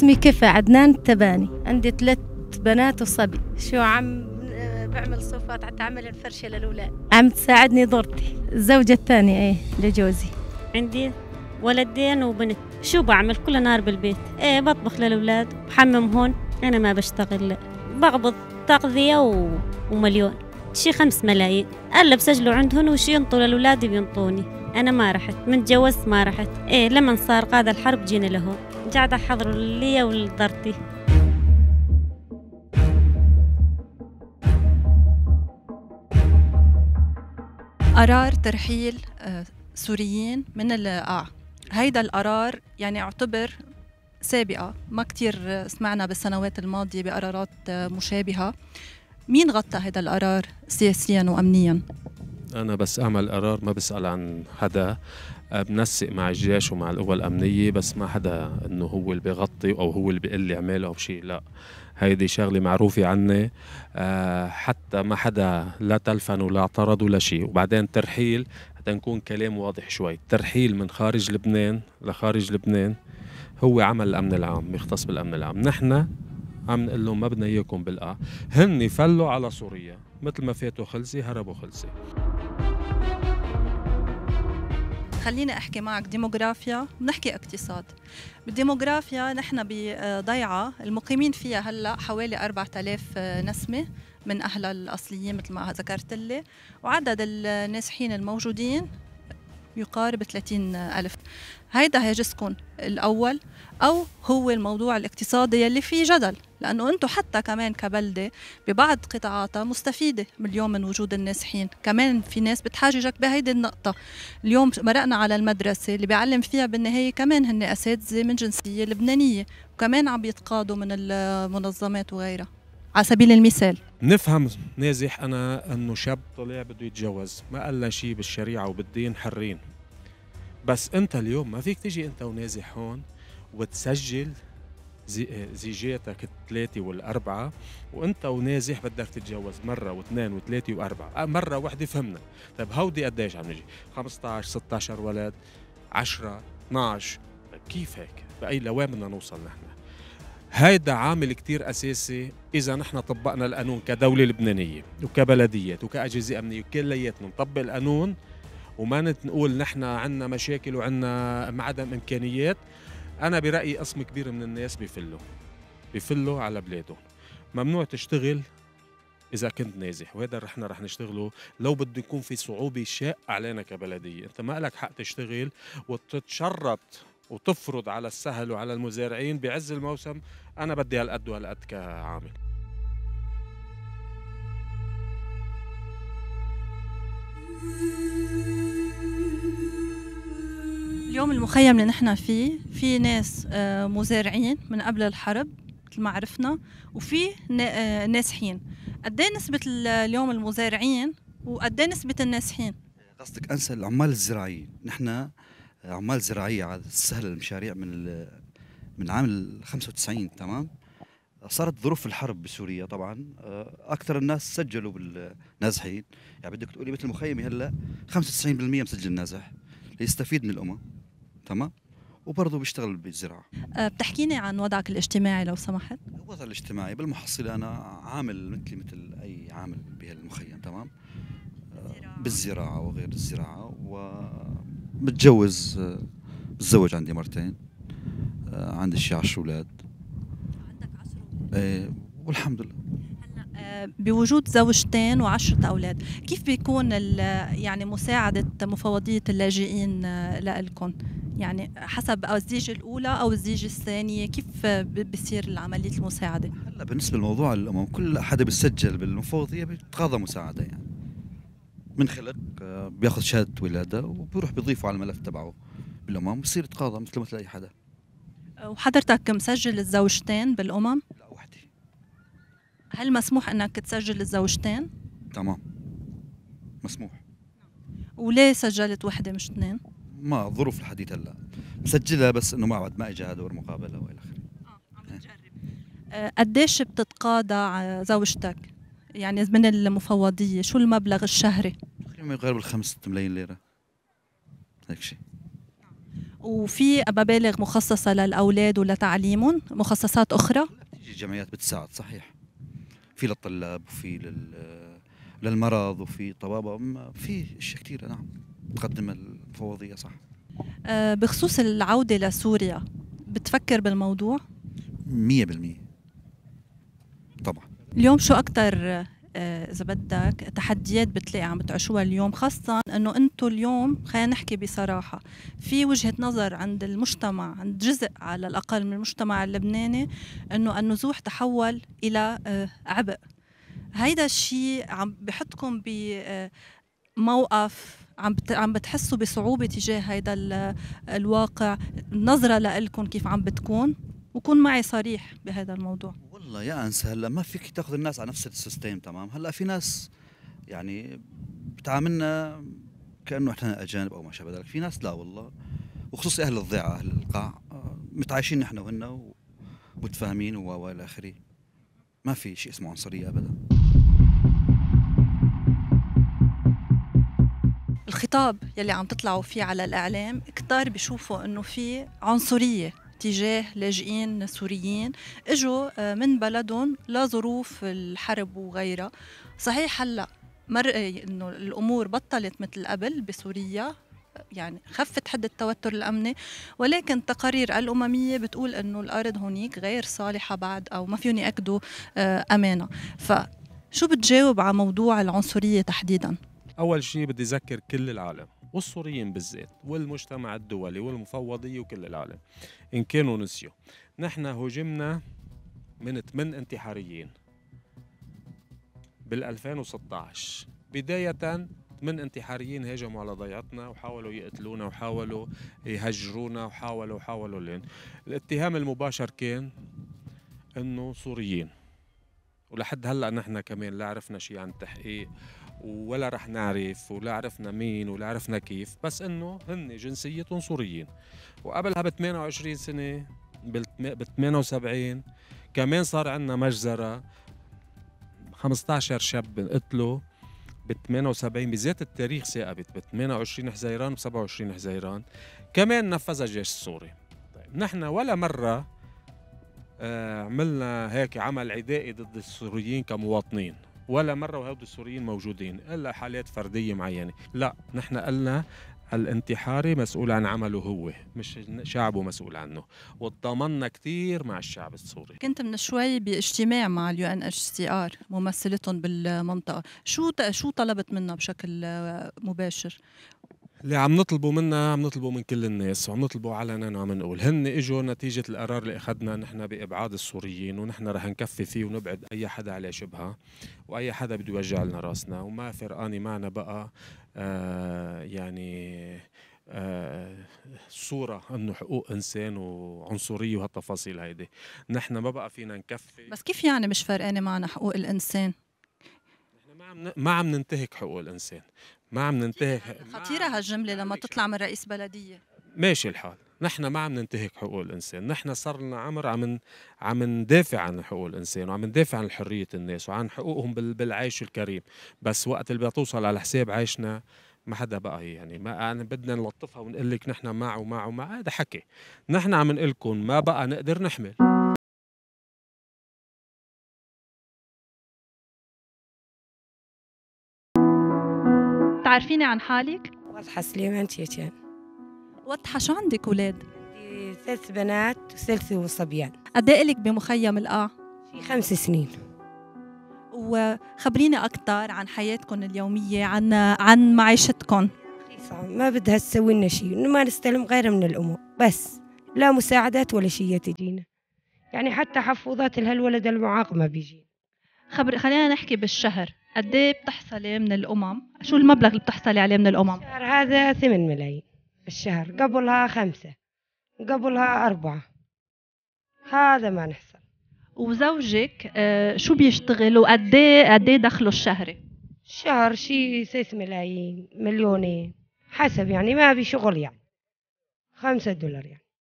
اسمي كفا عدنان التباني، عندي 3 بنات وصبي. شو عم بعمل صوفات، حتى عمل الفرشة للأولاد، عم تساعدني ضرتي الزوجة الثانية لجوزي. عندي ولدين وبنت. شو بعمل كل نهار بالبيت؟ بطبخ للأولاد، بحمم هون. أنا ما بشتغل، لا بقبض تغذية ومليون، شي 5 ملايين. ألا بسجلوا عندهن وشي ينطوا للأولاد بينطوني. أنا ما رحت، من تجوزت ما رحت. لما صار قاد الحرب جينا لهون، قاعدة أحضر لي ولضرتي. قرار ترحيل سوريين من القاع. هيدا القرار يعني يعتبر سابقة، ما كتير سمعنا بالسنوات الماضية بقرارات مشابهة. مين غطى هذا القرار سياسيا وأمنيا؟ أنا بس أعمل قرار، ما بسأل عن حدا، بنسق مع الجيش ومع القوى الأمنية، بس ما حدا إنه هو اللي بيغطي أو هو اللي بيقول لي اعمله أو شيء، لا. هيدي شغلة معروفة عني، حتى ما حدا لا تلفن ولا اعترض ولا شيء. وبعدين ترحيل حتى نكون كلام واضح شوي، ترحيل من خارج لبنان لخارج لبنان هو عمل الأمن العام، يختص بالأمن العام. نحن عم نقول لهم ما بدنا إياكم بالقاع، هن فلوا على سوريا مثل ما فاتوا خلصي هربوا خلصي. خليني أحكي معك ديموغرافيا، بنحكي اقتصاد. بالديموغرافيا نحن بضيعة المقيمين فيها هلأ حوالي 4000 نسمة من أهلها الأصليين مثل ما ذكرت لي، وعدد النازحين الموجودين يقارب 30,000. هيدا هاجسكن الأول، أو هو الموضوع الاقتصادي يلي فيه جدل، لأنه أنتم حتى كمان كبلدة ببعض قطاعاتها مستفيدة اليوم من وجود النازحين. كمان في ناس بتحاججك بهيدي النقطة. اليوم مرقنا على المدرسة اللي بيعلم فيها بالنهاية كمان هن أساتذة من جنسية لبنانية، وكمان عم بيتقاضوا من المنظمات وغيرها. على سبيل المثال نفهم نازح أنا أنه شاب طلع بده يتجوز، ما قال شيء بالشريعة وبالدين، حرين. بس أنت اليوم ما فيك تجي أنت ونازح هون وتسجل زيجاتك 3 وال4، وأنت ونازح بدك تتجوز مرة و2 و3 و4. مرة واحدة فهمنا. طيب هودي قديش عم نجي؟ 15 16 ولد، 10 12. طيب كيف هيك؟ بأي لوين بدنا نوصل نحن؟ هيدا عامل كتير أساسي. إذا نحن طبقنا القانون كدولة لبنانية وكبلديات وكأجهزة أمنية وكلياتنا نطبق القانون، وما نقول نحن عنا مشاكل وعنا عدم إمكانيات، أنا برأيي قسم كبير من الناس بيفلوا على بلادهم. ممنوع تشتغل إذا كنت نازح، وهذا نحن رح نشتغله لو بده يكون في صعوبة شاقة علينا كبلدية. أنت ما لك حق تشتغل وتتشرط وتفرض على السهل وعلى المزارعين بعز الموسم أنا بدي هالقد وهالقد كعامل. اليوم المخيم اللي نحن فيه في ناس مزارعين من قبل الحرب مثل ما عرفنا، وفي نازحين. قد ايه نسبة اليوم المزارعين وقد ايه نسبة النازحين؟ قصدك انسى العمال الزراعيين. نحن عمال زراعية على سهل المشاريع من عام 95. تمام. صارت ظروف الحرب بسوريا طبعا اكثر الناس سجلوا بالنازحين. يعني بدك تقولي مثل مخيمي هلا 95% مسجل نازح ليستفيد من الامم. تمام. وبرضه بيشتغل بالزراعه. بتحكيني عن وضعك الاجتماعي لو سمحت؟ الوضع الاجتماعي بالمحصله انا عامل مثل اي عامل بهالمخيم. تمام. بالزراعه وغير الزراعه، ومتجوز، متزوج، عندي مرتين، عندي شي 10 اولاد. عندك 10 اولاد؟ والحمد لله. هلا بوجود زوجتين و10 اولاد، كيف بيكون يعني مساعده مفوضيه اللاجئين لكم؟ يعني حسب الزيجه الاولى او الزيجه الثانيه، كيف بصير العمليه المساعده؟ هلا بالنسبه لموضوع الامم، كل حدا بيسجل بالمفوضيه بيتقاضى مساعده، يعني من خلق بياخذ شهاده ولاده وبيروح بيضيفه على الملف تبعه بالامم، بصير يتقاضى مثل اي حدا. وحضرتك مسجل الزوجتين بالامم؟ لا، وحده. هل مسموح انك تسجل الزوجتين؟ تمام، مسموح. وليه سجلت وحده مش اثنين؟ ما ظروف الحديث هلا مسجلها، بس انه بعد ما اجى دور مقابله والى اخره. عم بتجرب. قديش بتتقاضى زوجتك؟ يعني من المفوضيه شو المبلغ الشهري؟ تقريبا ما يقارب 5 6 ملايين ليره، هيك شيء. وفي مبالغ مخصصة للأولاد ولتعليمهم، مخصصات أخرى؟ بتيجي جمعيات بتساعد صحيح، في للطلاب وفي للمرض وفي طبابة، في اشياء كثيرة نعم تقدم المفوضية صح. بخصوص العودة لسوريا بتفكر بالموضوع؟ 100% طبعا. اليوم شو أكتر إذا بدك تحديات بتلاقي عم بتعيشوها اليوم، خاصة إنه أنتم اليوم خلينا نحكي بصراحة في وجهة نظر عند المجتمع، عند جزء على الأقل من المجتمع اللبناني، إنه النزوح تحول إلى عبء. هيدا الشيء عم بحطكم بموقف عم بتحسوا بصعوبة تجاه هيدا الواقع، النظرة لإلكم كيف عم بتكون؟ وكون معي صريح بهذا الموضوع. والله يا انسى، هلا ما فيك تاخذ الناس على نفس السيستم تمام. هلا في ناس يعني بتعاملنا كانه احنا اجانب او ما شابه ذلك، في ناس لا والله، وخصوصي اهل الضيعه اهل القاع متعايشين نحن وهن ومتفاهمين والى اخره. ما في شيء اسمه عنصريه ابدا. الخطاب يلي عم تطلعوا فيه على الإعلام كتار بيشوفوا إنه في عنصرية تجاه لاجئين سوريين اجوا من بلدهم لظروف الحرب وغيرها. صحيح هلا انه الامور بطلت مثل قبل بسوريا، يعني خفت حد التوتر الامني، ولكن التقارير الامميه بتقول انه الارض هونيك غير صالحه بعد، او ما فيهم ياكدوا امانه. فشو بتجاوب على موضوع العنصريه تحديدا؟ أول شيء بدي أذكر كل العالم والسوريين بالذات والمجتمع الدولي والمفوضية وكل العالم إن كانوا نسيوا، نحن هجمنا من 8 انتحاريين بال2016. بداية 8 انتحاريين هاجموا على ضيعتنا وحاولوا يقتلونا وحاولوا يهجرونا وحاولوا لين الاتهام المباشر كان إنه سوريين، ولحد هلأ نحن كمان لا عرفنا شيء عن التحقيق ولا رح نعرف ولا عرفنا مين ولا عرفنا كيف، بس انه هن جنسيتهم سوريين. وقبلها ب 28 سنه ب 78 كمان صار عندنا مجزره، 15 شاب قتلوا ب 78 بذات التاريخ ثاقبت ب 28 حزيران ب 27 حزيران كمان نفذها الجيش السوري. طيب نحن ولا مره عملنا هيك عمل عدائي ضد السوريين كمواطنين، ولا مرة وهود السوريين موجودين إلا حالات فردية معينة. لا، نحن قلنا الانتحاري مسؤول عن عمله هو، مش شعبه مسؤول عنه، وتضامنا كتير مع الشعب السوري. كنت من شوي باجتماع مع UNHCR ممثلتهم بالمنطقة، شو طلبت منا بشكل مباشر؟ اللي عم نطلبوا منها عم نطلبوا من كل الناس، وعم نطلبوا علنا وعم نقول هن اجوا نتيجة القرار اللي اخذنا نحن بإبعاد السوريين، ونحن رح نكفي فيه ونبعد أي حدا عليه شبهة وأي حدا بده يوجع لنا راسنا، وما فرقاني معنا بقى يعني صورة انه حقوق انسان وعنصرية وهالتفاصيل هيدي. نحن ما بقى فينا نكفي. بس كيف يعني مش فرقانة معنا حقوق الانسان؟ نحن ما عم ننتهك حقوق الانسان، ما عم ننتهك. خطيرة هالجملة لما تطلع من رئيس بلدية. ماشي الحال، نحن ما عم ننتهك حقوق الانسان، نحن صار لنا عمر عم ندافع عن حقوق الانسان وعم ندافع عن حرية الناس وعن حقوقهم بالعيش الكريم، بس وقت اللي بتوصل على حساب عيشنا ما حدا بقى يعني ما أنا بدنا نلطفها ونقول لك نحن مع هذا حكي. نحن عم نقول لكم ما بقى نقدر نحمل. تعرفيني عن حالك؟ واضحة سليمان تيتان. وضحة، شو عندك أولاد؟ 3 بنات و3 صبيان. قد ايه إلك بمخيم القاع؟ في 5 سنين. وخبريني أكثر عن حياتكم اليومية، عن معيشتكم. ما بدها تسوي لنا شيء، إنه ما نستلم غير من الأمور بس، لا مساعدات ولا شيء تجينا، يعني حتى حفوظات لهالولد المعاق ما بيجي. خلينا نحكي بالشهر، قد ايه بتحصلي من الأمم؟ شو المبلغ اللي بتحصلي عليه من الأمم؟ الشهر هذا 8 ملايين الشهر، قبلها 5 قبلها 4، هذا ما نحصل. وزوجك شو بيشتغل وقد ايه دخله الشهري؟ الشهر شي 3 ملايين 2 مليون حسب، يعني ما بي شغل، يعني $5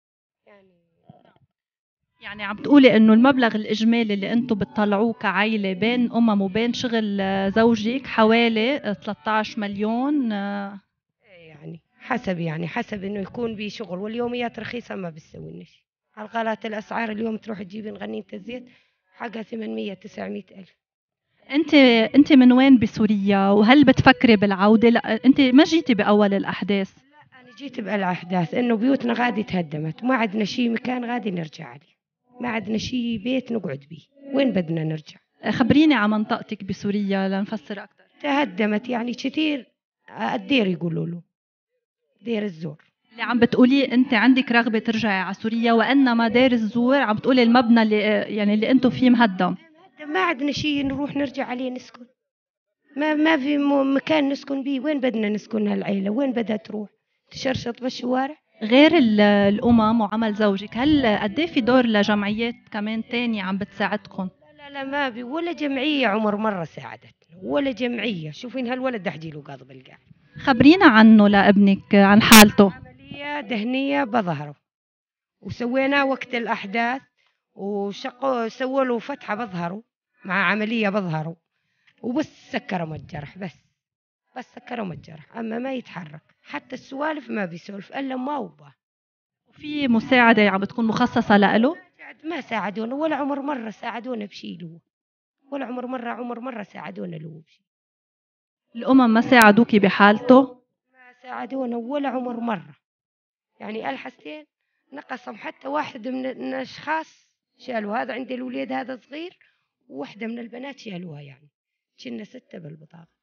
يعني عم تقولي انه المبلغ الاجمالي اللي انتم بتطلعوه كعائله بين وبين شغل زوجك حوالي 13 مليون يعني حسب يعني حسب إنه يكون بي شغل، واليوميات رخيصة ما بتسوي لنا شيء. على غلات الأسعار اليوم تروح تجيبين غنيمة الزيت حقها 800 900 ألف. انت من وين بسوريا، وهل بتفكري بالعودة؟ لا انت ما جيتي بأول الأحداث. أنا جيت بالأحداث إنه بيوتنا غادي تهدمت، ما عندنا شيء مكان غادي نرجع عليه، ما عندنا شيء بيت نقعد بيه، وين بدنا نرجع؟ خبريني عن منطقتك بسوريا لنفسر أكثر. تهدمت يعني كثير. الدير يقولوا له دير الزور. اللي عم بتقولي انت عندك رغبة ترجعي على سوريا، وانما دير الزور عم بتقولي المبنى اللي انتم فيه مهدم. ما عندنا شيء نروح نرجع عليه نسكن، ما في مكان نسكن بيه، وين بدنا نسكن هالعيلة؟ وين بدها تروح تشرشط بالشوارع؟ غير الأمم وعمل زوجك، هل قد ايه في دور لجمعيات كمان تانية عم بتساعدكم؟ لا ما في ولا جمعية عمر مرة ساعدتنا، ولا جمعية. شوفين هالولد احجي له قاضي بالقاع. خبرينا عنه لابنك، عن حالته. عملية دهنية بظهره، وسويناه وقت الأحداث، وشقوا سووا له فتحة بظهره مع عملية بظهره، وبس سكروا الجرح، بس سكروا الجرح، أما ما يتحرك، حتى السوالف ما بيسولف إلا ما وباه. وفي مساعدة عم بتكون مخصصة له؟ ما ساعدونا ولا عمر مرة ساعدونا بشي له، ولا عمر مرة ساعدونا له بشي. الأمم ما ساعدوكي بحالته؟ ما ساعدونا ولا عمر مرة. يعني الحسين نقصهم، حتى واحد من الأشخاص شالوا، هذا عند الوليد هذا صغير، وواحدة من البنات شالوها، يعني كنا 6 بالبطاقة.